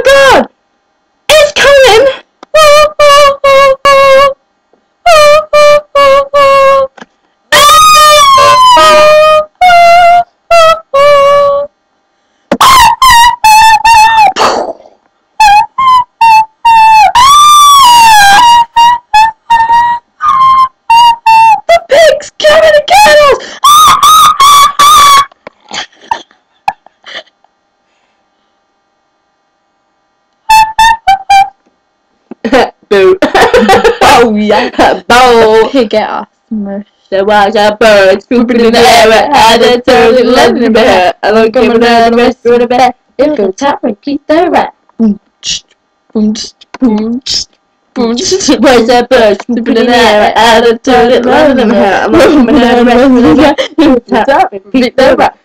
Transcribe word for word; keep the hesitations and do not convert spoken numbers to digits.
god! It's coming! Oh, oh, oh, oh. Oh, oh, oh, oh. Oh, oh, oh, oh. The pig's coming to get us! Boo. Oh yeah. Bow. Pig at us. Mush. There was a bird swooping in the air, it had a turn and landed in the bear. Along came another rest with a bear. It could tap and keep the rat. Boom, tsh, boom, tsh, boom, tsh, boom, tsh. Was a bird swooping in the air, it had a turn and landed in the bear. Along came another rest with a bear. It could tap and keep the rat.